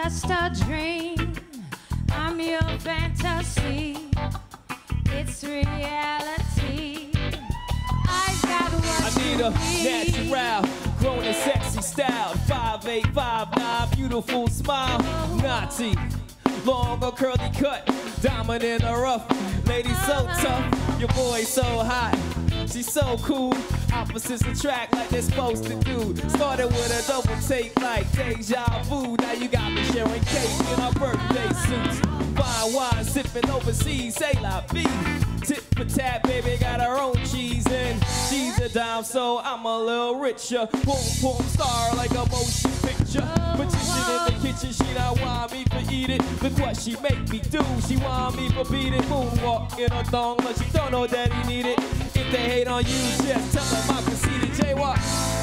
just a dream. I'm your fantasy. It's reality. I've got what I need a need. natural, grown and sexy style. 5'8", 5'9", beautiful smile. Nazi, long or curly cut, diamond in the rough. Lady so tough, your boy so hot. She's so cool, opposites attract like they're supposed to do. Started with a double take like deja vu. Now you got me sharing cake in our birthday suits. Fine wine, sipping overseas, say la vie. Tip for tat, baby, got her own cheese and she's a dime, so I'm a little richer. Boom, boom, star like a motion picture. Magician in the kitchen, she don't want me for eat it. Look what she make me do, she want me for beat it. Moonwalk in her thong, but she don't know that he need it. If they hate on you, just tell them I'm conceited. Jaewar.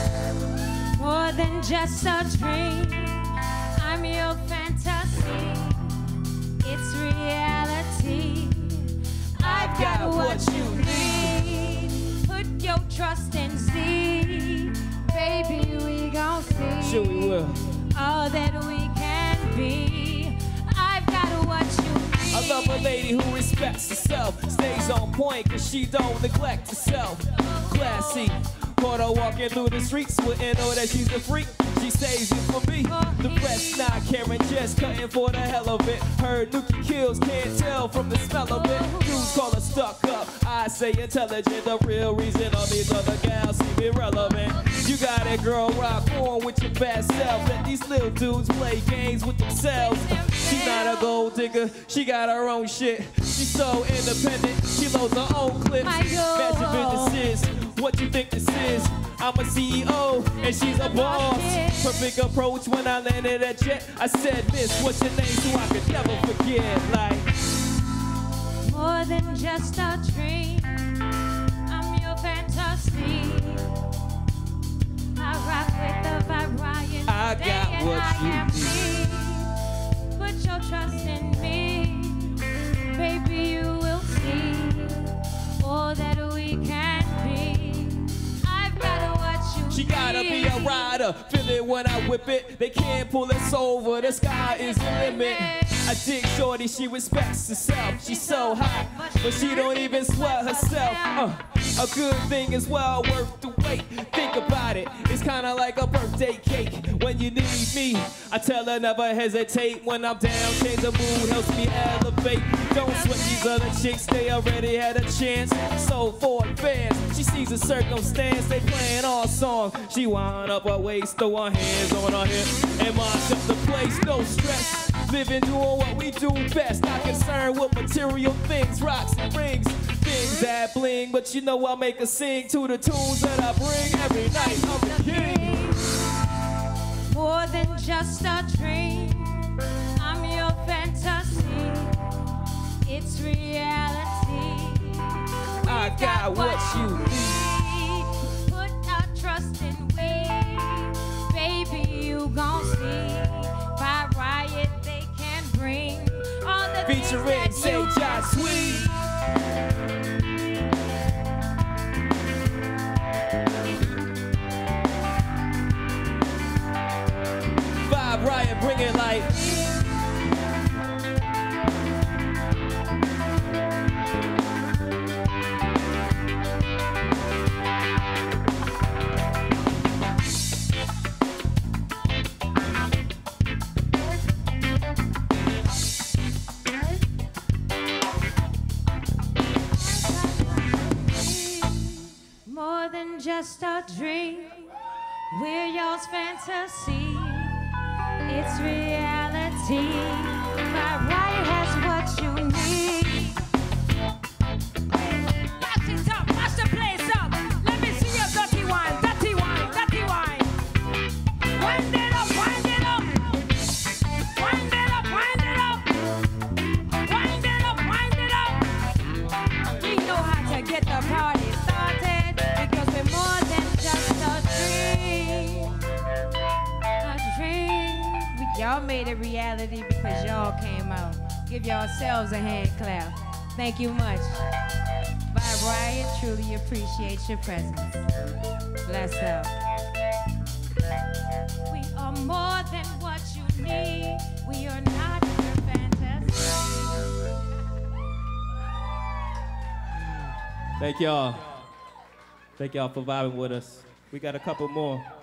More than just a dream, I'm your fantasy. It's reality. I've got what you need. Put your trust in Z. Baby, we gon' see. Sure we will. All that we can be. I've got what you need. I love a lady who respects herself, stays on point cause she don't neglect herself. Classy, caught her walking through the streets, wouldn't know that she's a freak. She saves it for me. The rest not caring, just cutting for the hell of it. Her Nuki kills, can't tell from the smell of it. Dudes call her stuck up, I say intelligent. The real reason all these other gals seem irrelevant. You got it, girl, rock on with your best self. Let these little dudes play games with themselves. She's not a gold digger, she got her own shit. She's so independent, she loads her own clips. Imagine businesses, what you think this is? I'm a CEO and she's a boss. Perfect approach when I landed at jet. I said, miss, what's your name so I could never forget? Like, more than just a dream, I'm your fantasy. I rock with the vibe, Riot. I got what you need. Put your trust in me, baby, you will see all that we can be. I've got what you need. she gotta be a rider, feel it when I whip it. They can't pull us over, the sky is the limit. I dig shorty, she respects herself. She's so hot, but she don't even sweat herself. A good thing is well worth the wait. Think about it, it's kinda like a birthday cake. When you need me, I tell her never hesitate. When I'm down, change the mood, helps me elevate. Don't sweat these other chicks, they already had a chance. So for fans, she sees a circumstance, they playing our song. She wind up her waist, throw her hands on her hip, and march up the place, no stress. Living, doing what we do best, not concerned with material things, rocks and rings, things that bling. But you know I'll make her sing to the tunes that I bring every night. I'm the king. More than just a dream, I'm your fantasy. It's reality. I got what you need. Put our trust in we, baby, you gon' see. By Riot, they can bring all the Featuring Jah'Twi. Riot, bring it like. More than just a dream, we're y'all's fantasy. It's reality. My Riot has what you need. Mash it up, mash the place up. Let me see your dirty wine, dirty wine, dirty wine. Wind it up, wind it up. Wind it up, wind it up. Wind it up, wind it up. We know how to get the party started because we're more than just a dream. A dream. Y'all made it reality because y'all came out. Give yourselves a hand clap. Thank you much. Bye, Riot. Truly appreciate your presence. Bless up. We are more than what you me. We are not your fantasy. Thank y'all. Thank y'all for vibing with us. We got a couple more.